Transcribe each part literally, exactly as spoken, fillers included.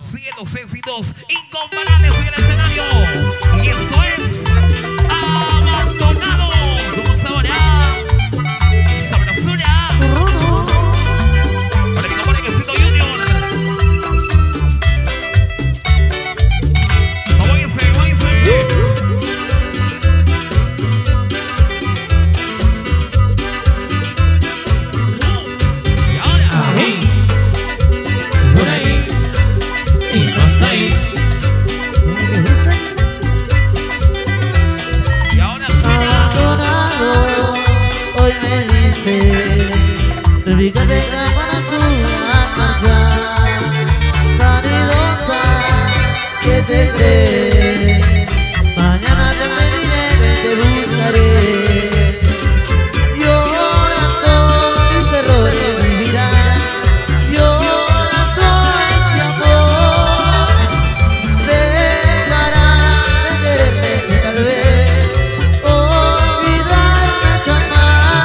Siguen los éxitos incomparables en el escenario. Y esto es Abandonado. ¿Cómo saborear? Sabrosura. Para mi compadre Quesito Junior. Váyanse, váyanse. Fíjate que para su marcha, vanidosa, ¿qué te crees? Mañana te pediré, te buscaré. Llorando mis errores, mira, llorando ese amor. Dejará de quererte si tal vez olvidarme jamás.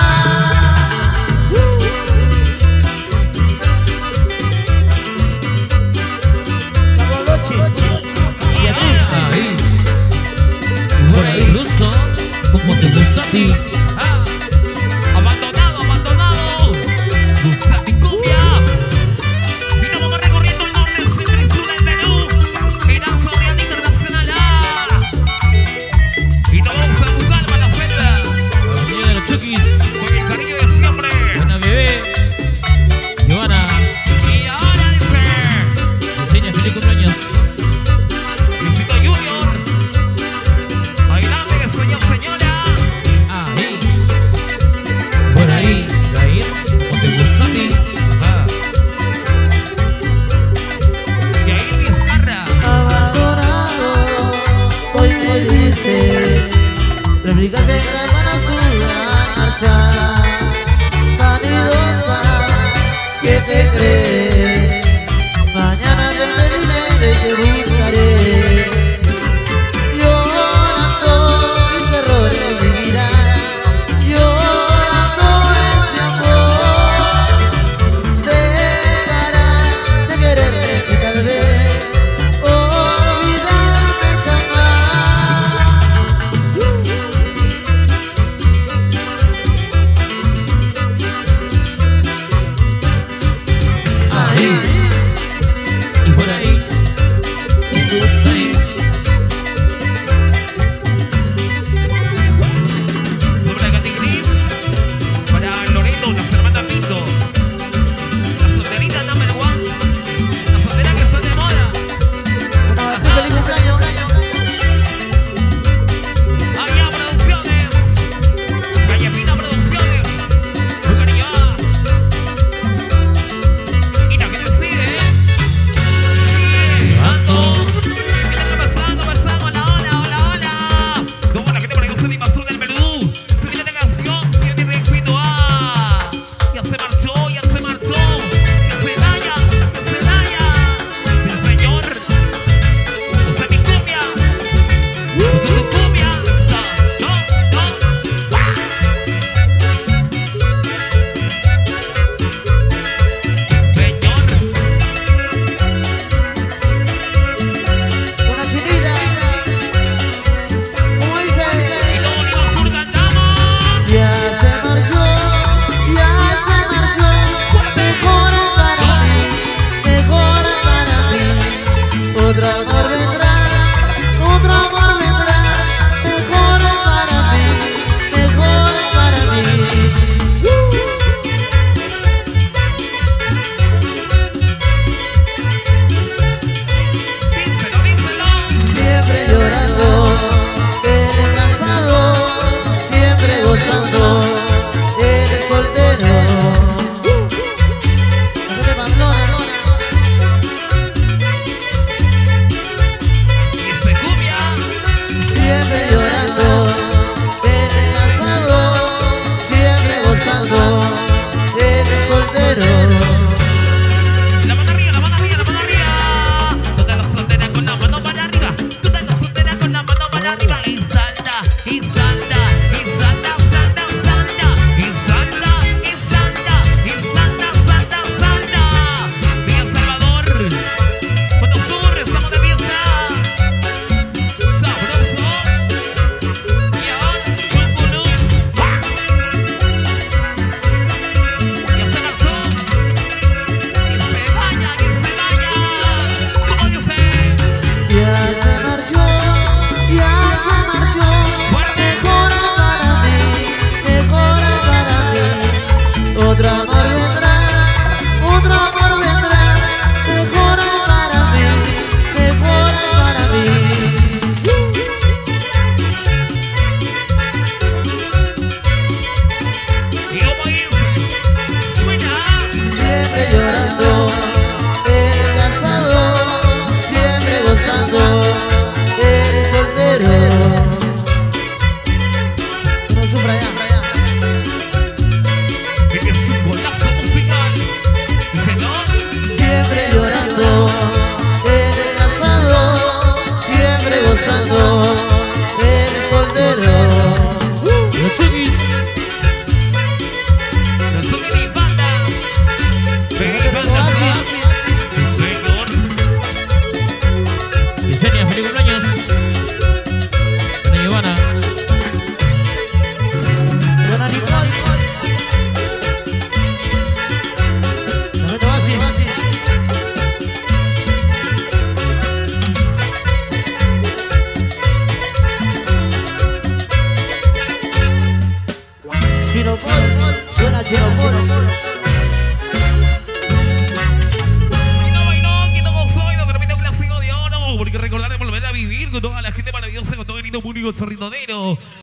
Y ahí, por ahí, Ruso, como te gusta a ti. Ah, abandonado, abandonado. Dulce cumbia. Y nos vamos recorriendo el norte, el centro y sur del Perú. Y danza oriental internacional. Ah. Y nos vamos a buscar para la celda. La niña de los Chukis. Con el cariño de siempre. Buena bebé. Giovanna. Y ahora dice Enseña feliz cumpleaños. Quesito Junior. Adelante, señor, señora. Ahí. Por ahí, Jair, como te gusta a ti. Ah. Y ahí Vizcarra. Abandonado, hoy me dices, replicate que van a su marcha, vanidosa, ¿qué te crees? Mañana te pediré, te buscaré. Llorando mis errores, mira, llorando ese amor. Dejará de quererte si tal vez olvidarme jamás. Ahí. Y por ahí, te gusta ahí. Sobre Gati Gris. Para Loreto, las hermanas Pinto. La solterita number one. La soltera que está de moda. Feliz cumpleaños. Allá Producciones. Calle Pina Producciones. Su cariño. Y la gente sigue. Llevando. ¿Qué está pasando? Pasando. Hola, hola, hola, hola. ¿Cómo la gente por el centro y sur del Perú? Se viene la canción, se viene el éxito. Ah, ya se marchó, ya se marchó. Ya se vaya, ya se vaya. Sí, señor. O sea, mi cumbia. Tu cumbia. Sa, no, no. ¡Ah! Señor. Una chinita. ¿Cómo Y dice? todo Lima Sur cantamos. Ya se marchó, ya se marchó. Mejor para mí, mejor para mí. Otro amor vendrá, otro amor vendrá. Mejor para mí, mejor para mí. Díselo, díselo. Siempre llorando, eres casado, siempre gozando, eres soltero. No te abandones. Chino Paul, suena Chino Paul. Y no bailó, que no gozó y no terminó un clásico de oro. Porque recordar es volver a vivir con toda la gente maravillosa, con todo el lindo público sorrindonero.